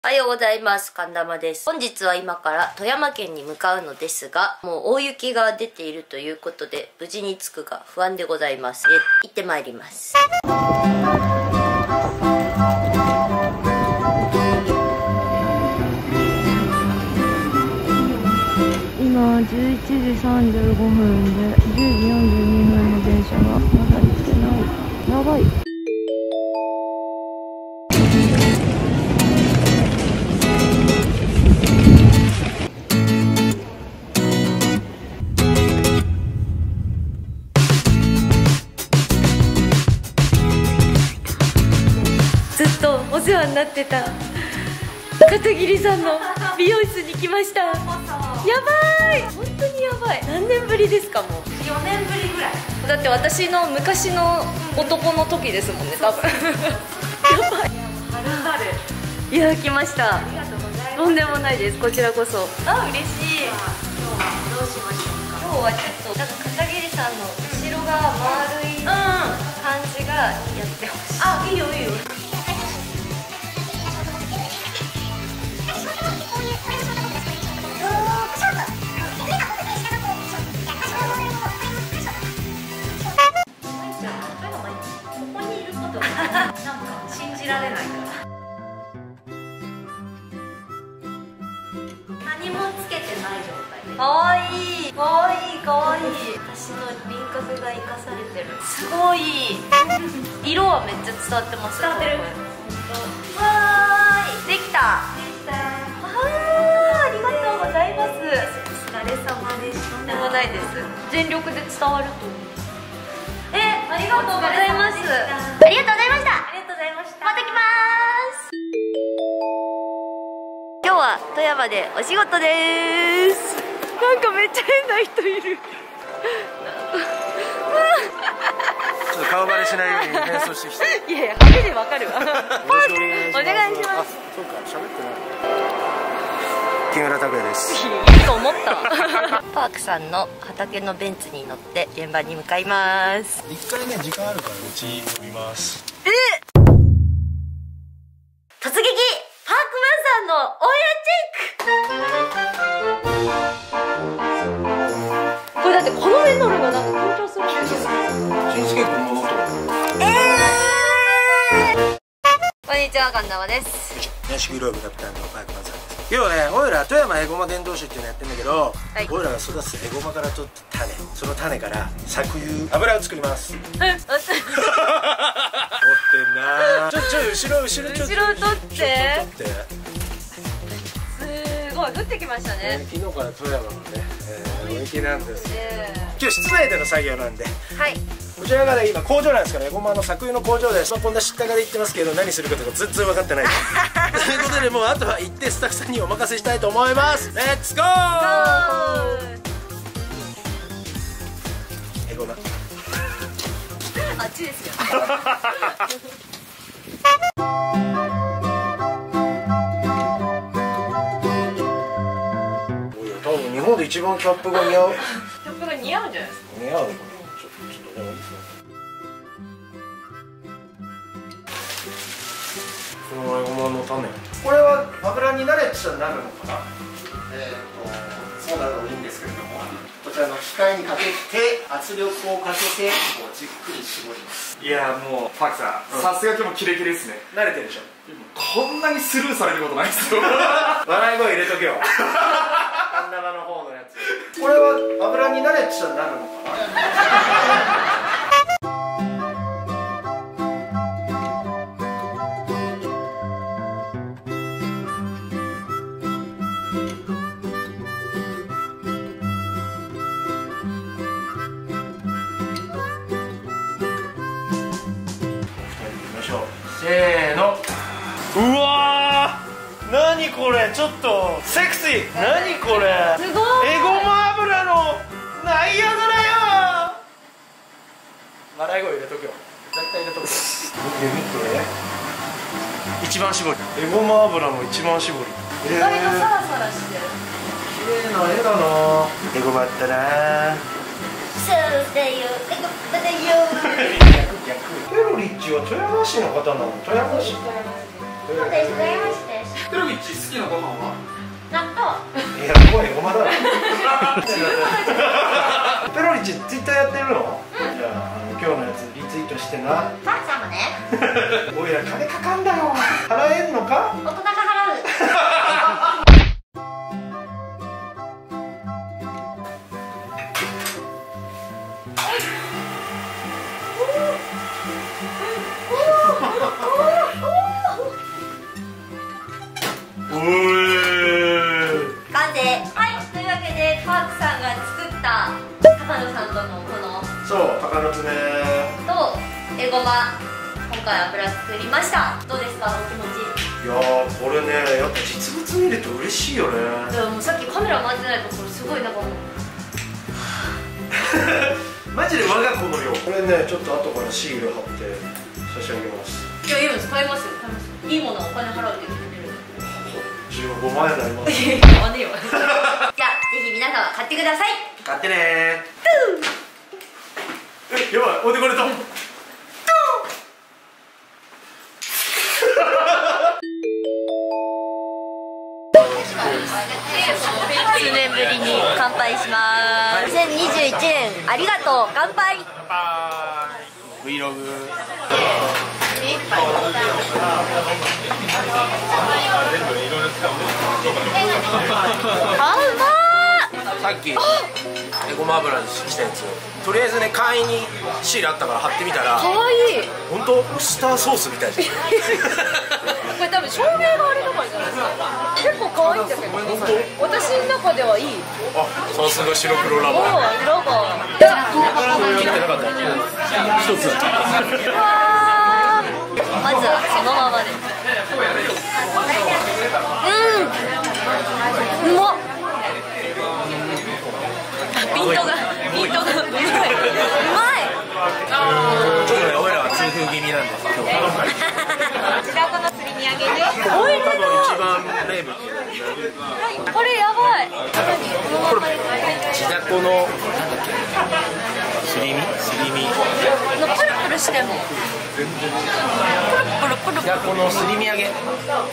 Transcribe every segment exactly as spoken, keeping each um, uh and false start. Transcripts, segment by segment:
おはようございます。神玉です。本日は今から富山県に向かうのですが、もう大雪が出ているということで、無事に着くか不安でございます。え、行ってまいります。 今じゅういちじさんじゅうごふんで、じゅうじよんじゅうにふんの電車がまだ行ってない。やばい。 ずっとお世話になってた片桐さんの美容室に来ました。やばい、本当にやばい。何年ぶりですか？もうよねんぶりぐらいだって。私の昔の男の時ですもんね、多分。やばい。いや、来ました。ありがとうございます。とんでもないです、こちらこそ。あ、嬉しい。今日はどうしましょうか？今日はちょっとなんか片桐さんの後ろが丸い感じがやってほしい。あ、いいよいいよ。信じられないから。何もつけてない状態で。かわいいかわいいかわいい。私の輪郭が生かされてる。すごい色はめっちゃ伝わってます。伝わってる。わーい、できたできた。あー、ありがとうございます。お疲れ様でした。とんでもないです。全力で伝わると思う。え、ありがとうございます。ありがとうございました。ありがとうございました。また来ます。今日は富山でお仕事です。なんかめっちゃ変な人いる。 ちょっと顔バレしないように変装してきて。 いやいや、影でわかるわ。おお願いします。 そうか、喋ってない。木村拓哉です。 いいと思った。パークさんの畑のベンツに乗って現場に向かいます。 一回ね、時間あるからうち飛びます。 えっ、突撃パークマンさんのオンエアチェック。これだってこの上乗るのなんか緊張するんですよ。 新助君の音。 えー、こんにちは、神玉です。 屋敷グローブキャプテンのパークマンさんです。今日ね、おいら富山エゴマ伝道師っていうのやってんだけど、はい、おいらが育つエゴマから取った種、その種から搾油油を作ります。持ってんな。ちょちょ後ろ後ろちょっと後ろ取って。すごい降ってきましたね。昨日から富山のね、人気なんです。今日室内での作業なんで。はい。こちらがね、今工場なんですから、エゴマの搾油の工場です。まあ、こんな知ったかで言ってますけど、何するかとか全然分かってない。ということで、もうあとは行ってスタッフさんにお任せしたいと思います。レッツゴー。エゴマ。 あっちですよ。 多分日本で一番キャップが似合う。 キャップが似合うんじゃないですか。 似合う。このエゴマの種、これは油になれってしたらなるのかな。 えーとそうなるのもいいんですけれども、こちらの機械にかけて圧力をかけてこうじっくり絞ります。 いやもうパークさん、さすが今日もキレキレですね。 慣れてるでしょ。 こんなにスルーされることないですよ。 笑い声入れとけよ。神玉の方のやつ。これは油になれってしたらなるのかな。せーの。うわー、何これ、ちょっとセクシー。何これ、 すごい。 エゴマ油のナイアガラよ。笑い声入れとけよ。絶対入れとけよ。見て、一番搾り、エゴマ油の一番搾り。 意外とサラサラしてる。 綺麗な絵だな。エゴマったな。 そうだよ、エゴマだよ。 ペロリッチは富山市の方なの？富山市。 そうです、富山市です。 ペロギッチ好きなご飯は？ 納豆。 いや、怖い、ごまだろ。ペロリッチツイッターやってるの？じゃあ、あの今日のやつリツイートしてな。 パンさんもね。 おいら金かかんだよ。払えんのか？ 大人が払う。完成。はい、というわけでパークさんが作った高野さんとのこのそう、鷹の爪とエゴマ、今回油作りました。どうですか、お気持ち？ いやー、これね、やっぱ実物見ると嬉しいよね。 でもさっきカメラ回ってないところすごいなんかもうマジで我が子のよう。これね、ちょっと後からシール貼って差し上げます。 いや、いいです、買いますよ、買います。いいものはお金払うって言ってくれる。 じゅうごまん円になります。 いや、買わねえよ。じゃあ、ぜひ皆様買ってください。 買ってねー。え、やばい、おでこれと。 数年ぶりに乾杯します。にせんにじゅういちねんありがとう、乾杯。 乾杯。Vlog。 あ、うまー。 さっきごま油にしたやつをとりあえずね、簡易にシールあったから貼ってみたら、 かわいい。 本当ウスターソースみたいじゃん。 これ多分照明があれだからじゃないですか。結構可愛いんだけど、私の中ではいい。 あ、さすが白黒ラおお、 バー。 色が切ってなかった一つ。 まずはそのままで。うん、うまっ。ピントがピントがうまい、うまい。 ちょっとね、俺らは痛風気味なんです今日。 白子のすり身揚げでおいし多分一番名物。 い。これやばい。 これ地だこのすり身すり身プルプルしてもプルプルプル地だこのすり身揚げ。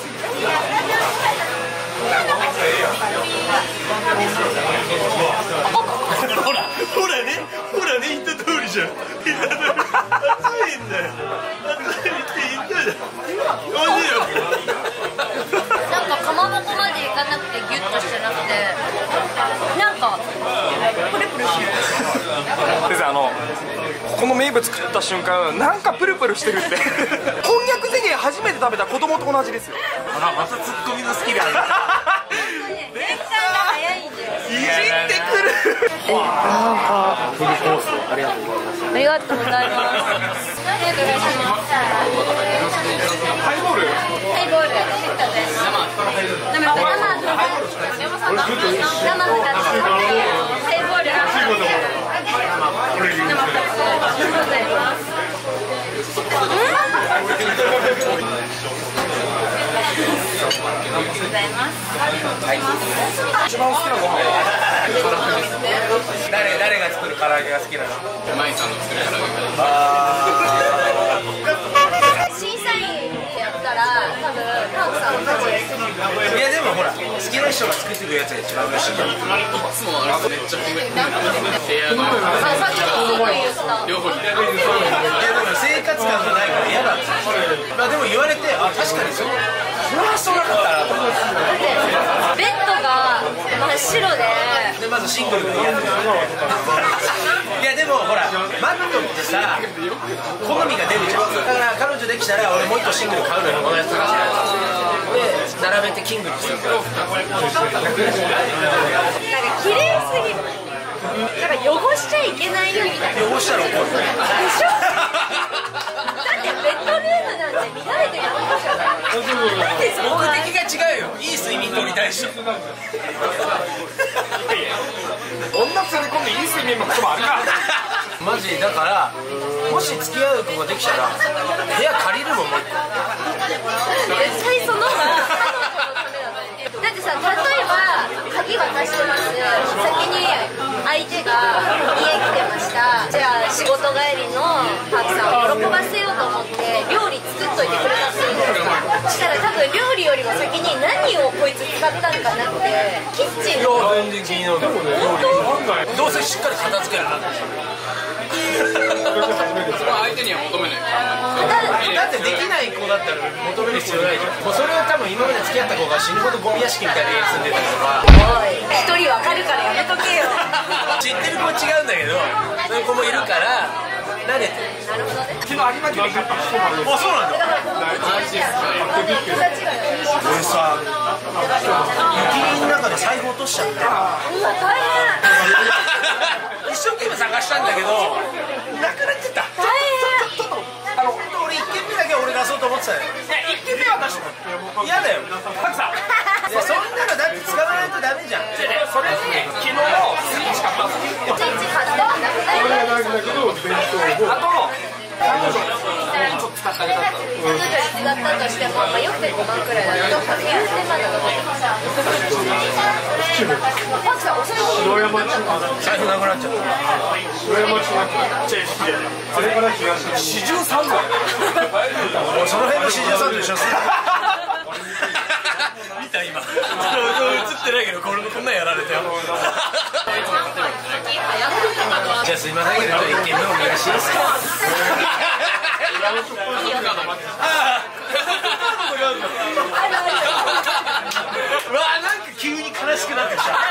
ほらほらね、ほらね、言った通りじゃん。熱いんだよ、熱いって言ったじゃん。おいしいよ。 なんかかまぼこまでいかなくてギュッとしてなくて、なんかプルプルしてる。 先生、あのこの名物食った瞬間、なんかプルプルしてるって。こんにゃくゼリー初めて食べた子供と同じですよ。 あら、またツッコミのスキルある。 年間が早いんだよ。 いじってくる。 フルコースありがとうございます。 ありがとうございます。ありがとうございます。 ハイボール。 ハイボールセットです。生生生二つ。ハイボール。生二つ。ありがとうございます。 一番好きなご飯は誰誰が作る唐揚げが好きなの？ マイさんの作る唐揚げ。 審査員やったら多分パンさんたち。 いやでもほら、好きな人が作ってくるやつが一番嬉しいから。いいつもあれめっちゃ褒めて部屋のあ、さっきすごい言った。 両方に。 やでも生活感がないから嫌だって。まあでも言われて、あ、確かにそう、それはそうなかったなと思って。 ベッドが真っ白で。 でまずシングルが嫌だ。いやでもほら、マットってさ、好みが出るじゃん。だから彼女できたら俺もう一個シングル買うのよ、同じ形で並べてキングにするから。 なんか綺麗すぎる。なんか汚しちゃいけないよみたいな。 汚したら怒る。でしょ。だってベッドルームなんて乱れてやるでしょ。なんでそこ目的が違うよ。いい睡眠取りたいでしょ。 女連れ込んでいい睡眠のこともあるか。 マジだから、もし付き合う子ができたら部屋借りるもん。もう一個最初のが彼女のためだと思う。だってさ、例えば鍵渡してます。先に相手が家来てました。じゃあ仕事帰りのパークさんを喜ばせようと思って料理作っといてくれたとするんですか。そしたら多分料理よりもの先に何をこいつ使ったんかなってキッチンの全然気になる。どうせしっかり片付けるなって。 相手には求めない。 だってできない子だったら求める必要ないじゃん。もうそれは多分今まで付き合った子が死ぬほどゴミ屋敷みたいな家に住んでたりとか。 おい一人わかるからやめとけよ。 知ってる子は違うんだけど、そういう子もいるから慣れてる。 なるほどね。 昨日有馬記念買った人もある。 あ、そうなんだ。俺さ、雪の中で財布落としちゃって。 うわ大変。 一生懸命探したんだけどなくなってた。 大変。 あの俺一軒目だけは俺出そうと思ってたよ。いや一軒目は出しても嫌だよ。パクさん。いやそんなのだって使わないとダメじゃん。 それで昨日のスイッチ買ったんですよ。 スイッチ買ってもなくなりました。 あとの彼女にちょっと使ってあげたかった。 彼女に違ったとしても、まあ、よくてごまんくらいだと言うてまだ残ってます。パクさんお財布財布なくなっちゃった。 四十三度。 俺その辺の四十三と一緒っす。見た今。映ってないけどこれもこんなんやられたよ。じゃあすいませんけど一軒目お願いします。うわーなんか急に悲しくなってきた。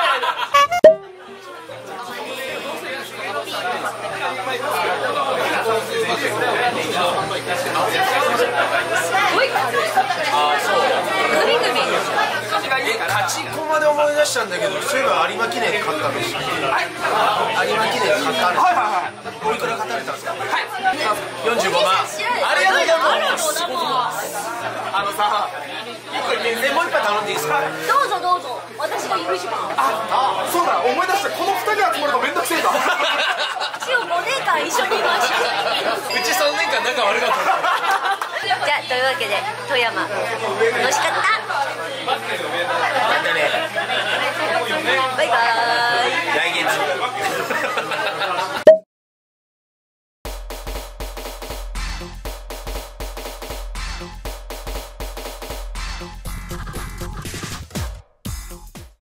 勝ち駒で思い出したんだけど、そういえば有馬記念買ったんですよ。有馬記念買ったんですよ。おいくら買たれたんですか。よんじゅうごまん。ありがとうございます。あのさ、えもう一杯頼んでいいですか。 どうぞどうぞ、私が許します。 あ、そうだ、思い出した。この二人集まるとめんどくせえだ。 一応ごねんかん一緒にいました。 うちさんねんかん仲悪かった。 じゃあというわけで富山楽しかった。またね。バイバーイ。